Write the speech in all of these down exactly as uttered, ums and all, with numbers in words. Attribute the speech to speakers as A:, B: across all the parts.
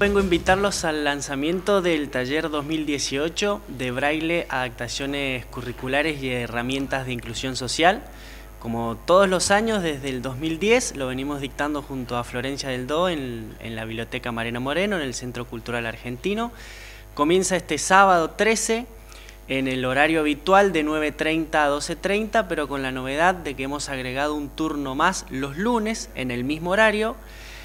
A: Vengo a invitarlos al lanzamiento del taller dos mil dieciocho de Braille, adaptaciones curriculares y herramientas de inclusión social. Como todos los años, desde el dos mil diez, lo venimos dictando junto a Florencia del Do en, en la Biblioteca Mariano Moreno, en el Centro Cultural Argentino. Comienza este sábado trece, en el horario habitual de nueve treinta a doce treinta, pero con la novedad de que hemos agregado un turno más los lunes en el mismo horario.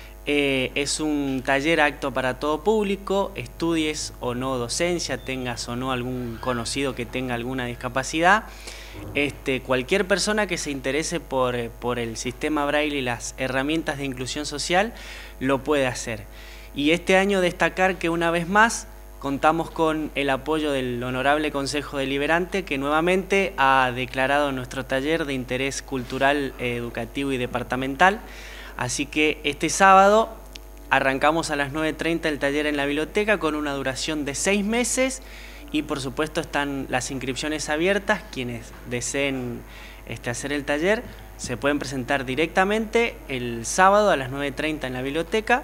A: Eh, es un taller apto para todo público, estudies o no docencia, tengas o no algún conocido que tenga alguna discapacidad. Este, cualquier persona que se interese por, por el sistema Braille y las herramientas de inclusión social lo puede hacer. Y este año destacar que una vez más contamos con el apoyo del Honorable Consejo Deliberante, que nuevamente ha declarado nuestro taller de interés cultural, educativo y departamental. Así que este sábado arrancamos a las nueve treinta el taller en la biblioteca con una duración de seis meses y por supuesto están las inscripciones abiertas. Quienes deseen este, hacer el taller se pueden presentar directamente el sábado a las nueve treinta en la biblioteca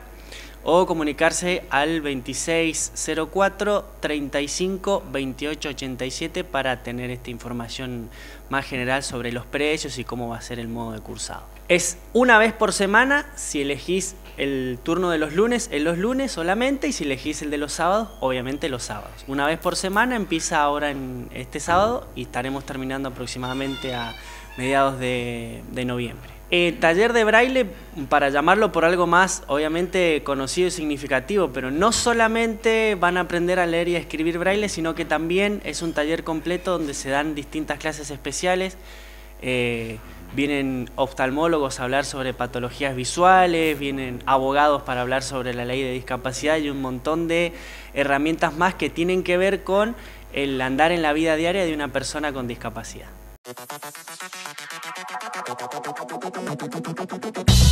A: o comunicarse al veintiséis cero cuatro, treinta y cinco, veintiocho ochenta y siete para tener esta información más general sobre los precios y cómo va a ser el modo de cursado. Es una vez por semana, si elegís el turno de los lunes, en los lunes solamente, y si elegís el de los sábados, obviamente los sábados. Una vez por semana, empieza ahora en este sábado y estaremos terminando aproximadamente a mediados de, de noviembre. El taller de Braille, para llamarlo por algo más obviamente conocido y significativo, pero no solamente van a aprender a leer y a escribir Braille, sino que también es un taller completo donde se dan distintas clases especiales. Eh, vienen oftalmólogos a hablar sobre patologías visuales, vienen abogados para hablar sobre la ley de discapacidad y un montón de herramientas más que tienen que ver con el andar en la vida diaria de una persona con discapacidad.